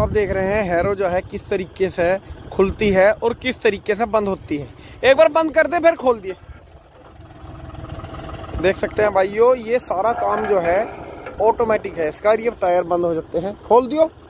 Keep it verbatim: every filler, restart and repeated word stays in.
आप देख रहे हैं हैरो जो है किस तरीके से खुलती है और किस तरीके से बंद होती है। एक बार बंद कर दे फिर खोल दिए। देख सकते हैं भाइयों, ये सारा काम जो है ऑटोमेटिक है इसका। ये टायर बंद हो जाते हैं, खोल दियो।